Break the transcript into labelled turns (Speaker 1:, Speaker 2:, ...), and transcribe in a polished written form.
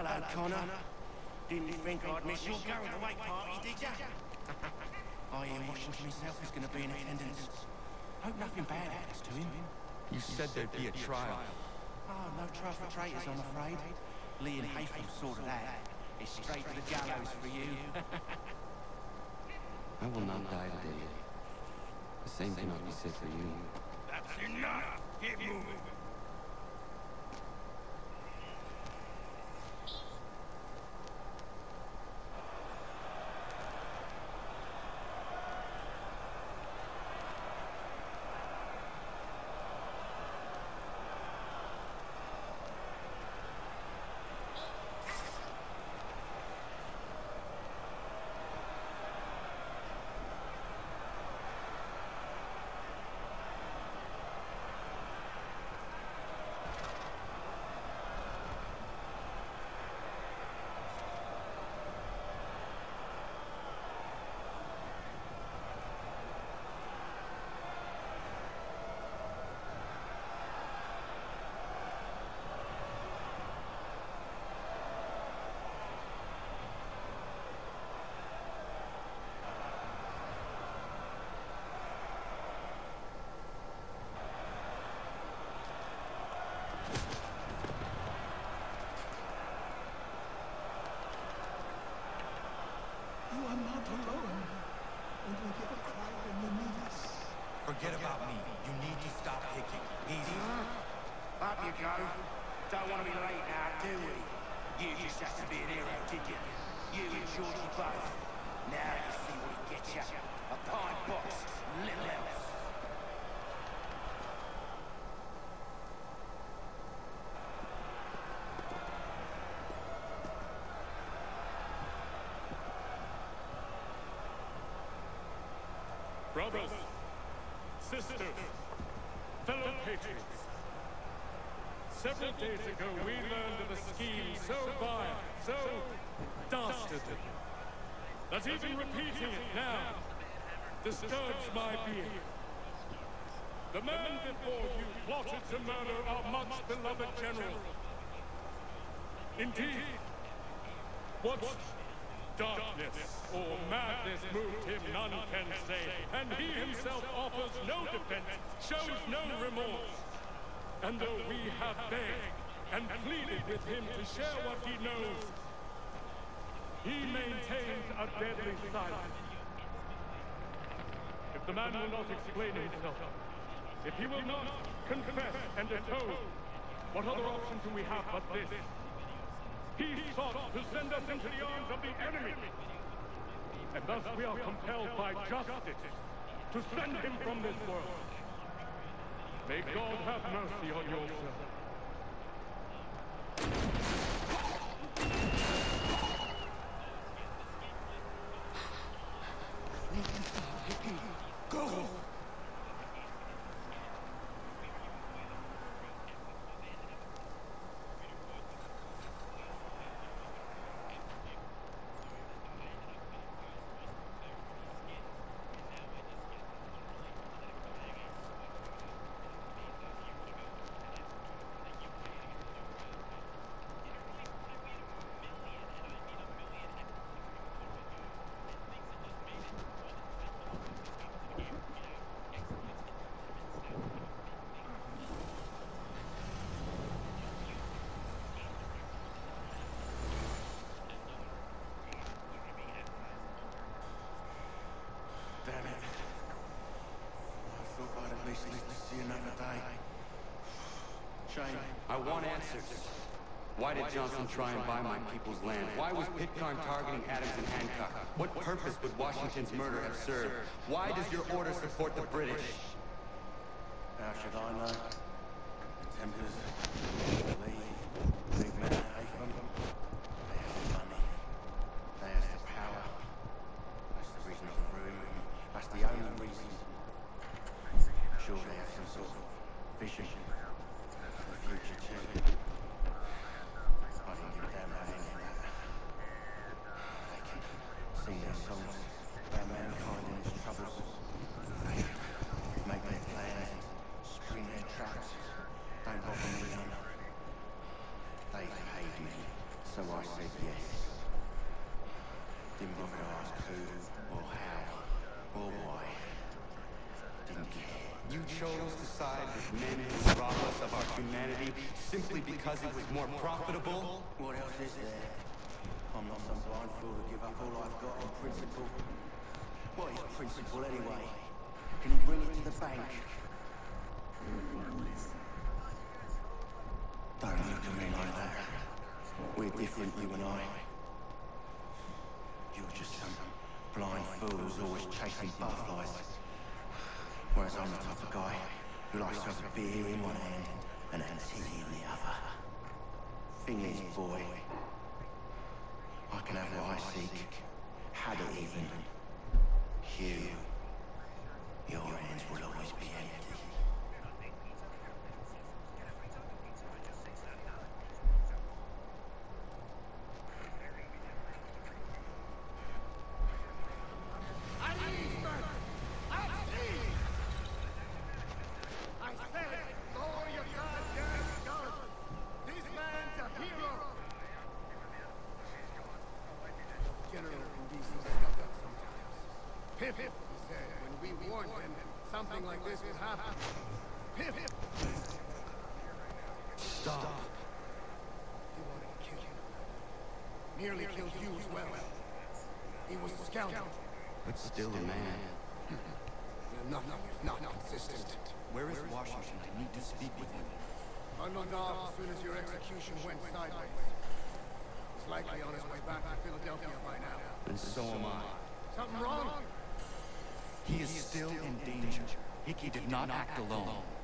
Speaker 1: Hello, Connor. Didn't think I'd miss your going-away party, did ya? I hear Washington himself is going to be in attendance. Hope nothing bad happens to him.
Speaker 2: You said there'd be a trial.
Speaker 1: Oh, no trial for traitors, I'm afraid. Lee and Haytham sorted that. It's straight to the gallows for you.
Speaker 2: I will not die today. The same cannot be said for you.
Speaker 1: That's enough! Get moving!
Speaker 3: Forget about me. You need to stop picking. Easy.
Speaker 1: Up you go. Don't want to be late now, do we? You just have to be an hero, did you? You and Georgie both. Now you see what he gets you. A pine box, little else.
Speaker 4: Brothers, sisters, fellow patriots. Several days ago, we learned of a scheme so vile, so dastardly, that even repeating it now disturbs my being. The man before you plotted to murder our much-beloved general. Indeed, what darkness or madness moved him, none can say, and he himself offers no defense, shows no remorse. And though we have begged and pleaded with him to share what he knows, he maintains a deadly silence. If the man will not explain himself, if he will not confess and atone, what other option do we have but this? He sought to send us into the arms of the enemy. And thus we are compelled by justice to send him from this world. May God have mercy on your servant.
Speaker 1: Go!
Speaker 2: I want answers. Why did Johnson try and buy my people's land? Why was Pitcairn targeting Adams and Hancock? What purpose would Washington's murder have served? Why does your order support the British?
Speaker 1: How should I know? The Templars, Lee, big man Haytham, they have the money. They have the power. That's the reason I threw him. That's the only reason. Sure they have some sort of vision for the future too. I didn't give a damn about any of that. They can sing their songs about mankind and its troubles. They make their plans, spring their traps. Don't bother me none. They paid me, so I yes. Didn't bother to ask who, or how, or why. Didn't care.
Speaker 2: You chose to side with men who rob us of our humanity simply because it was more profitable?
Speaker 1: What else is there? I'm not some blind fool to give up all I've got on principle. What is principle anyway? Can you bring it to the bank? Don't look at me like that. We're different, you and I. You're just some blind fool who's always chasing butterflies. Whereas I'm the type of guy who likes to have a beer in one hand and a tea in the other. Thing is, boy, I can have what I seek. Had it even. You, your hands will always be empty.
Speaker 5: Pip, he said, when we warned him, something like this would happen. Pip!
Speaker 2: Stop.
Speaker 5: He wanted to kill you. Nearly killed you as well. He was a scoundrel.
Speaker 2: But still a man.
Speaker 5: Nothing is not consistent.
Speaker 3: Where is Washington? I need to speak with him.
Speaker 5: Bundled off as soon as your execution went sideways. He's likely on his way back to Philadelphia by now.
Speaker 2: And so am I.
Speaker 5: Something wrong?
Speaker 3: He is still in danger. Hickey did not act alone.